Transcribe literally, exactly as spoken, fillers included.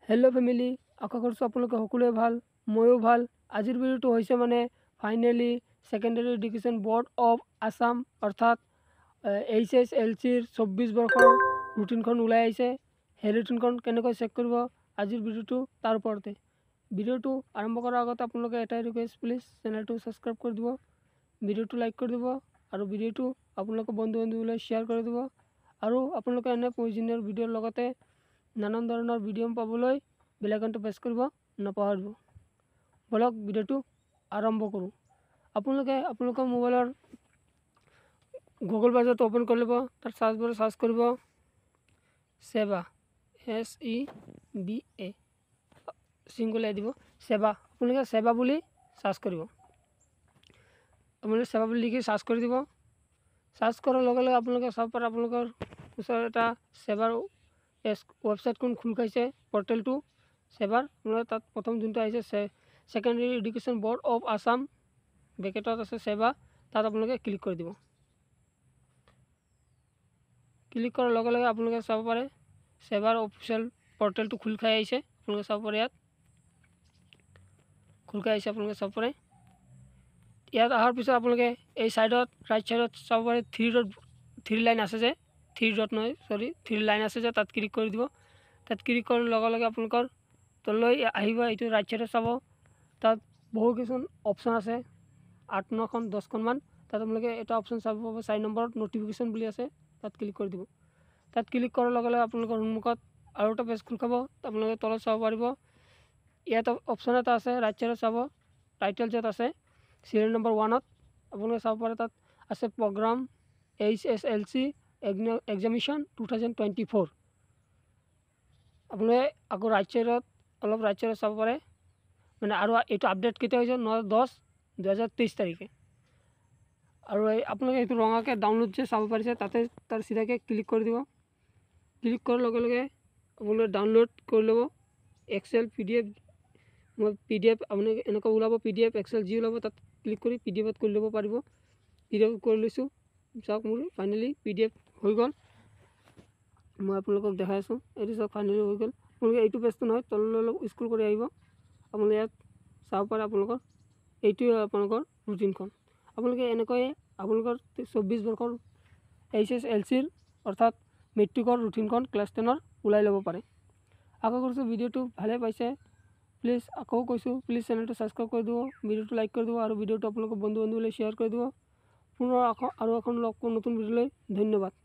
Hello family आशा करছো আপোনালোকে সকলোৱে ভাল ময়ো ভাল। আজিৰ ভিডিওটো হৈছে মানে finally secondary education board of Assam অর্থাৎ এইচ এছ এল চিৰ চৌব্বিছ বৰ্ষৰ ৰুটিনখন ওলাই আহিছে। সেই ৰুটিনখন কেনেকৈ চেক কৰিব আজিৰ ভিডিওটো তাৰ ওপৰতে। ভিডিওটো আৰম্ভ কৰাৰ আগতে আপোনালোকে এটাই ৰিকুৱেষ্ট, প্লিজ চেনেলটো ছাবস্ক্ৰাইব কৰি দিব, ভিডিওটো লাইক কৰি দিব আৰু ভিডিওটো আপোনালোকৰ বন্ধু বান্ধৱীলৈ শ্বেয়াৰ কৰি দিব। আৰু আপোনালোকে এনে প্ৰয়োজনীয় ভিডিওৰ লগতে নানান ধৰণৰ ভিডিও পাবলৈ বেল আইকনটো প্ৰেছ কৰিব নাপাহৰিব। বলক ভিডিওটো আৰম্ভ কৰোঁ। আপোনালোকে আপোনালোকৰ মোবাইলৰ গুগল ব্ৰাউজাৰটো ওপেন কৰি ল'ব। তাৰ সাৰ্চ বাৰত সাৰ্চ কৰিব সেৱা, এছ ই বি এ সিংগুল আই দিব সেৱা। আপোনালোকে সেৱা বুলি সাৰ্চ কৰিব। আপোনালোকে সেৱা বুলি লিখি সাৰ্চ কৰি দিব। সাৰ্চ কৰাৰ লগে লগে আপোনালোকে চাব পাৰে আপোনালোকৰ ওচৰত এটা সেৱাৰ ৱেবছাইটখন খোল খাইছে, পৰ্টেলটো সেৱাৰ। আপোনালোকে তাত প্ৰথম যোনটো আহিছে secondary education board of Assam ব্ৰেকেটত আছে সেৱা, তাত আপোনালোকে ক্লিক কৰি দিব। ক্লিক কৰাৰ লগে লগে আপোনালোকে চাব পাৰে সেৱাৰ অফিচিয়েল পৰ্টেলটো খোল খাই আহিছে। আপোনালোকে চাব পাৰে ইয়াত খোল খাই আহিছে। আপোনালোকে চাব পাৰে ইয়াত অহাৰ পিছত আপোনালোকে এই ছাইডত ৰাইট ছাইডত চাব পাৰে থ্ৰী ডট থ্ৰী লাইন আছে যে, থ্ৰী ডট নহয় চৰি থ্ৰী লাইন আছে যে, তাত ক্লিক কৰি দিব। তাত ক্লিক কৰাৰ লগে লগে আপোনালোকৰ তললৈ আহিব। এইটো ৰাইট ছাইডত চাব, তাত বহু কিছুমান অপশ্যন আছে, আঠ নখন দহখনমান। তাত আপোনালোকে এটা অপশ্যন চাব পাব চাৰি নম্বৰত ন'টিফিকেশ্যন বুলি আছে, তাত ক্লিক কৰি দিব। তাত ক্লিক কৰাৰ লগে লগে আপোনালোকৰ সন্মুখত আৰু এটা পেজ খোল খাব। আপোনালোকে তলত চাব পাৰিব ইয়াত অপশ্যন এটা আছে ৰাইট ছাইডত চাব, টাইটেল য'ত আছে চিৰিয়েল নম্বৰ ওৱানত আপোনালোকে চাব পাৰে তাত আছে program H S L C examination two thousand twenty four. আপোনালোকে আকৌ ৰাইট ছাইডত অলপ ৰাইট ছাইডত চাব পাৰে মানে আৰু এইটো আপডেট কেতিয়া হৈছে ন দহ দুহেজাৰ তেইছ তাৰিখে। আৰু এই আপোনালোকে এইটো ৰঙাকৈ ডাউনলোড যে চাব পাৰিছে তাতে তাৰ চিধাকৈ ক্লিক কৰি দিব। ক্লিক কৰাৰ লগে লগে আপোনালোকে ডাউনলোড কৰি ল'ব এক্সেল পি ডি এফ। মই পি ডি এফ আপোনালোকে এনেকুৱা ওলাব পি ডি এফ এক্সেল যি ওলাব তাত ক্লিক কৰি পি ডি এফত কৰি ল'ব পাৰিব। পি ডি এফ কৰি লৈছোঁ, চাওক মোৰ ফাইনেলি পি ডি এফ হৈ গ'ল। মই আপোনালোকক দেখাই আছোঁ, এইটো চাওক ফাইনেলি হৈ গ'ল। আপোনালোকে এইটো পেজটো নহয় তললৈ অলপ স্ক্ৰল কৰি আহিব। আপোনালোকে ইয়াত চাব পাৰে আপোনালোকৰ এইটোৱে আপোনালোকৰ ৰুটিনখন। আপোনালোকে এনেকৈয়ে আপোনালোকৰ চৌব্বিছ বৰ্ষৰ এইচ এছ এল চিৰ অৰ্থাৎ মেট্ৰিকৰ ৰুটিনখন ক্লাছ টেনৰ ওলাই ল'ব পাৰে। আশা কৰিছোঁ ভিডিঅ'টো ভালে পাইছে। প্লিজ আকৌ কৈছোঁ, প্লিজ চেনেলটো ছাবস্ক্ৰাইব কৰি দিব, ভিডিঅ'টো লাইক কৰি দিব আৰু ভিডিঅ'টো আপোনালোকৰ বন্ধু বান্ধৱীলৈ শ্বেয়াৰ কৰি দিব। পুনৰ আকৌ আৰু এখন লগ নতুন ভিডিঅ'লৈ ধন্যবাদ।